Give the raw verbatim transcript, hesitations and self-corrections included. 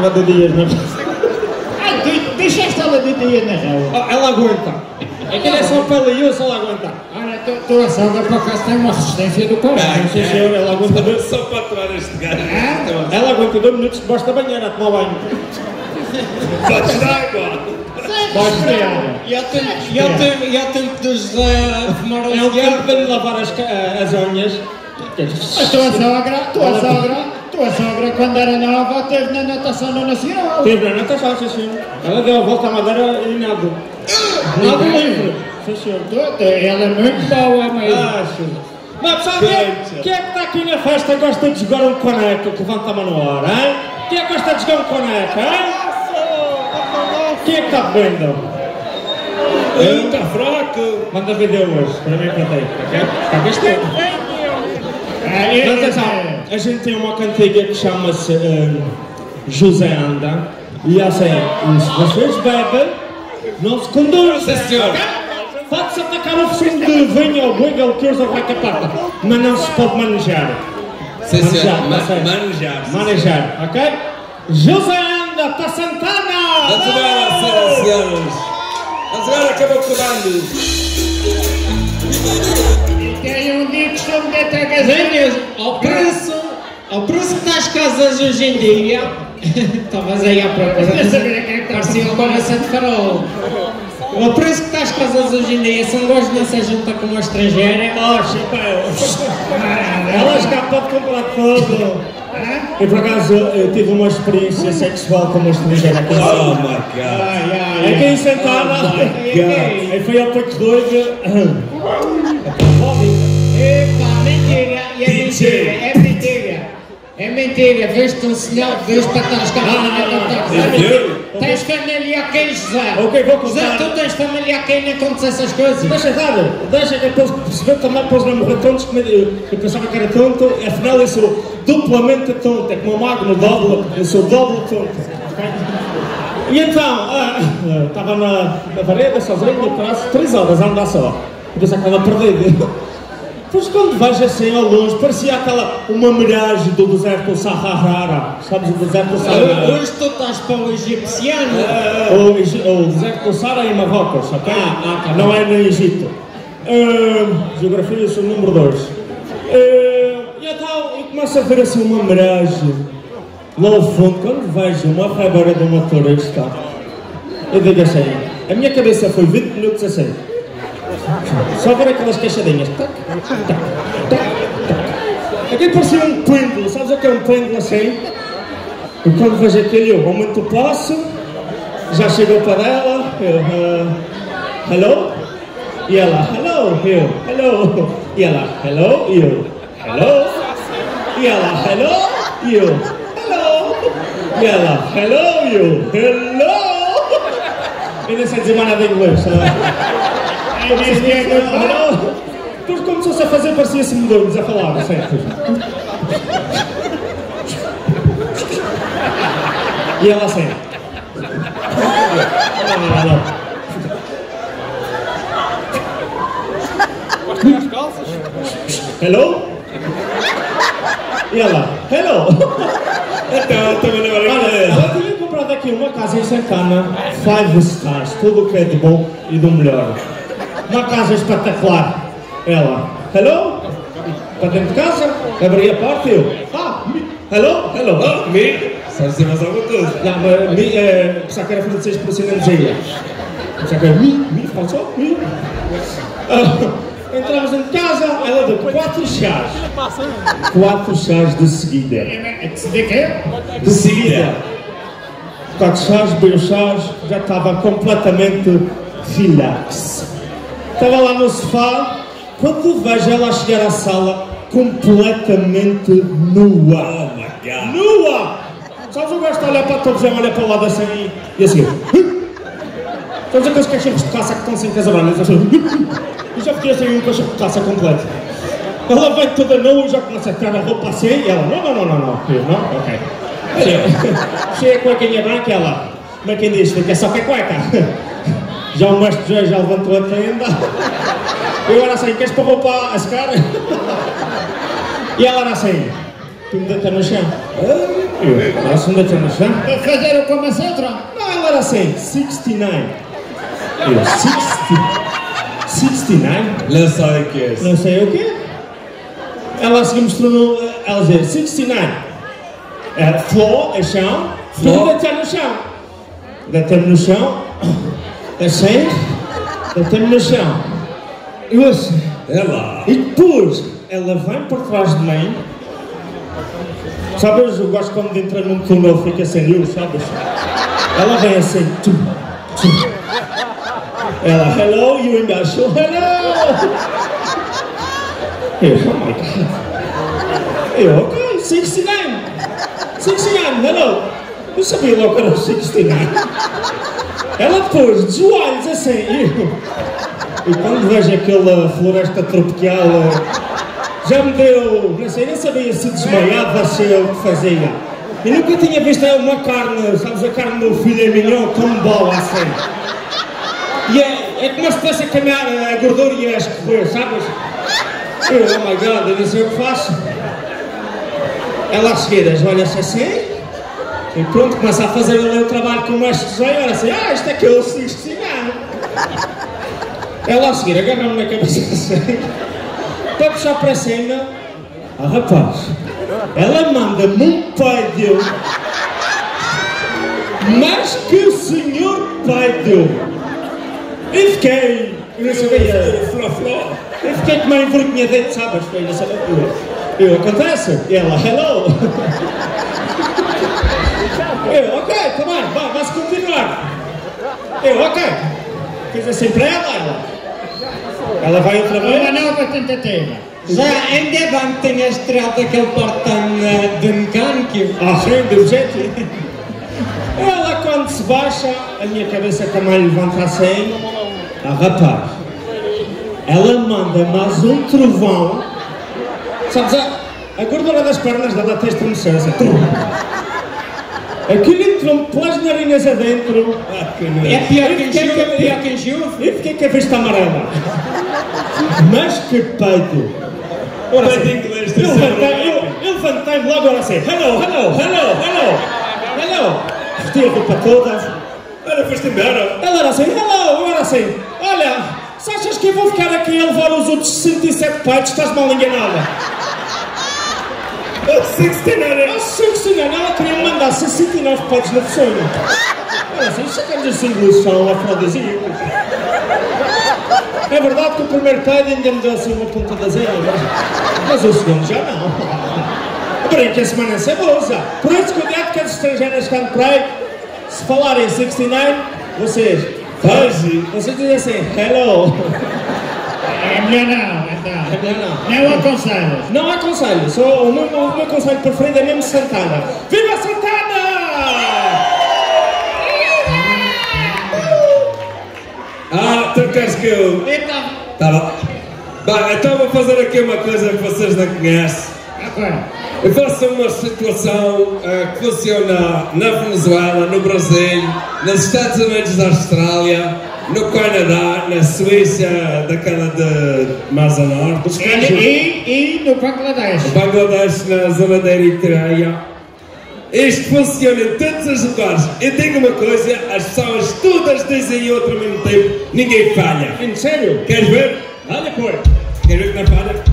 de dias na Ai, deixaste ela de dias na rua. Ela aguenta. É que ele é só pele e osso, ela aguenta. Olha, tua sogra por acaso tem uma resistência do caralho. Não sei se eu, ela aguenta dois... Só para aturar este gajo. Ela aguenta dois minutos debaixo da banheira a tomar banho. Podes dar igual. Podes dar. E ao tempo, e ao tempo, e ao tempo dos uh, fumar é o tempo de lavar as, as unhas. A tua sogra, tua sogra, tua sogra quando era nova esteve na natação no Nacional. Esteve na natação, sim senhor. Ela deu a volta à Madeira e nada. Nada livre. Sim senhor. Ela é muito boa, mas... Acho. Mas pessoal, quem é que está aqui na festa e gosta de jogar um coneco que levanta a mão no ar, hein? Quem é que gosta de jogar um coneco, hein? Quem é que está bebendo? Eu está fraco. Manda vídeo hoje, para mim para ti. Está gastando. Mas atenção, a gente tem uma cantiga que chama-se um, José Anda. E assim, se vocês bebem, não se conduzem. Sim, senhor. Pode-se atacar o focinho de vinho ou buigal que usa vai capata, mas não se pode manejar. Sim, senhor. Manejar, manejar. Manejar, ok? José Anda, para Santana! Vamos embora, senhoras e senhores. Vamos embora, acabou com o bando. Tem um dia que estou me dentro da casa. Nem mesmo, ao preço, ao preço que está as casas hoje em dia, estavas aí à procura, parecia uma conversa de farol. Ao preço que está as casas hoje em dia, se um gajo não se junta com uma estrangeira, oh, chapéu! Ela escapa de comprar tudo! E por acaso eu tive uma experiência sexual com uma estrangeira aqui. Oh my god! É quem sentada. Aí foi ao Paco Doido. Epa, mentira! E é mentira! É mentira! É mentira! Vês-te um sinal, vês para estar escapando. Tens família aqui, José! Ok, vou contar. José, tu tens família aqui e não acontece essas coisas? Deixa estar! Deixa que eles perceberam também para os não morrer tontos. Eu pensava que era tonto, e afinal eu sou duplamente tonto. É como o Magno Doble, eu sou doble tonto. E então, estava uh, na, na vareda, sozinho, atrás, três horas a andar só. Eu pensava que estava perdido. Pois quando vejo assim ao longe, parecia aquela, uma miragem do deserto do Sahara. Sabes o deserto do Sahara? Hoje tu estás para o egipciano. Uh, o, o deserto do Sahara é em Marrocos, ok? Ah, ah, tá não é no Egito. Uh, geografia, eu sou o número dois. Uh, e então, eu começo a ver assim uma miragem. Lá ao fundo, quando vejo uma rebeira de uma turista, eu digo assim, a minha cabeça foi vinte minutos assim. Só ver aquelas queixadinhas. Tac, tac, tac, tac. Aquilo parecia um pêndulo, sabes o que é um pêndulo assim? E quando vejo aquilo, eu aumento o passo, já chegou para ela, eu, uh, hello? E ela, hello, eu, hello. E ela, hello, e eu, hello. E ela, hello, e eu, hello. E ela, hello, e eu, hello. E não sei dizer mais nada em inglês, depois começou-se a fazer, parecia-se medonhos a falar, certo? E ela assim. Não, não, não. Hello? E ela, hello? Então, também não era. Olha, ela tinha comprado aqui uma casa em Santana, five stars, tudo o que é de bom e do melhor. Uma casa espetacular. Ela, hello? Para dentro de casa, abri a porta e eu, ah, me, hello, hello. Oh, me? Sabes dizer mais alguma coisa? Não, mas me, é, pensava que era francês por assim não dizia. Pensava que era me, me, passou, me. Entramos dentro de casa, ela deu quatro chás. Quatro chás de seguida. De quê? De seguida. Quatro chás, beijos chás, já estava completamente relax. Estava lá no sofá, quando vejo ela a chegar à sala completamente nua. Oh my god! Nua! Sabes o gajo está a olhar para a televisão, olha para o lado assim e assim. Sabes aqueles cachorros de caça que estão sem casabranas? Eu já fiquei assim um cachorro de caça completo. Ela vai toda nua e já começa a tirar a roupa assim e ela, não, não, não, não, não. Eu, não? Ok. Cheia a cuequinha branca e ela, como é quem diz, fica só que é cueca. Já o mestre José já levantou a tenda. Eu era assim, queres para roupa a secar? E ela era assim, para me deitar no chão. Eu, ela se me deitar no chão. Para fazer o como a outra? Não, ela era assim, sessenta e nove. Eu, sessenta, sessenta e nove? Não sei o que é isso. Não sei o quê. Ela se mostrou no, ela dizia, sessenta e nove. É, floor, é chão, Floor. para deitar no chão. Deitei-me no chão, assim, deitei-me no chão. Eu assim. É lá. E depois, ela vem por trás de mim. Sabes, eu gosto quando entra num túnel, fica sem luz, sabes? Ela vem assim, tum, tum. Ela, hello, e eu embaixo, hello! Eu, oh my God. Eu, ok, sessenta e nove. sessenta e nove, hello. Eu sabia logo que era sessenta e nove. Ela depois, de joelhos assim, eu... E quando vejo aquela floresta tropical, já me deu, não sei, nem sabia se desmaiava, se eu o que fazia. Eu nunca tinha visto uma carne, sabes, a carne do filho mignon tão boa assim. E é, é como se fosse a caminhar a gordura e a escorrer, sabes? Eu, oh my God, eu não sei o que faço. Ela a seguir, olha-se assim, e pronto, começa a fazer ali o trabalho com o mestre de olha assim, ah, isto é que eu sei ensinar. Ela a seguir agarra-me na cabeça assim, para puxar para cima. Ah, rapaz, ela manda-me um peido, mas que senhor peido! E fiquei, eu não sabia, eu fiquei com uma envergonhadete, sabes? Eu não sabia, eu, eu, acontece? E ela, hello! Eu, ok, tá bem, vai, vai-se continuar. Eu, ok. Fiz assim para ela, ela. Ela vai outra vez. Uma nova tentativa. Já ainda bem que tenhas tirado aquele portão uh, de mecânico. Ah, sim, do jeito. Ela, quando se baixa, a minha cabeça também levanta assim. Ah, rapaz. Ela manda mais um trovão. Sabes, a, a gordura das pernas dela tem estremecer, assim. Aquilo entrou-me pelas narinas adentro. Ah, é pior que enxuga, é pior que enxuga. E fiquei com a vista amarela. Mas que peito! Ora, assim, eu levantei-me eu, eu levantei logo agora assim. Hello, hello, hello, hello, hello. Vesti a roupa toda. Olha, foste embora. Ela era assim, hello, eu era assim. Olha, se achas que eu vou ficar aqui a levar os outros sessenta e sete peitos, estás mal enganada. sessenta e nove. sessenta e nove, ela queria me mandar sessenta e nove peitos no sonho. Olha assim, chegamos assim, ingleses são afrodisíacos. É verdade que o primeiro peido ainda me deu assim uma ponta da zero, mas, mas o segundo já não. Brinca a semana cebosa. Por isso, cuidado que as estrangeiras estão por aí, se falarem sessenta e nove, vocês, vocês dizem assim, hello. É melhor não, então. É melhor não. Não aconselho. Não aconselho, só o meu, o meu conselho preferido é mesmo Santana. Viva Santana! Ah, tu queres que eu... Então. Tá bom. Bem, então vou fazer aqui uma coisa que vocês não conhecem. Ok. Eu faço uma situação uh, que funciona na Venezuela, no Brasil, nos Estados Unidos da Austrália, no Canadá, na Suíça, daquela de mais a norte. E, e, e no Bangladesh. Bangladesh, na zona da Eritreia. Isto funciona em todos os lugares. Eu digo uma coisa, as pessoas todas dizem outra ao mesmo tempo, ninguém falha. Em sério? Queres ver? Olha por. Queres ver que não falha?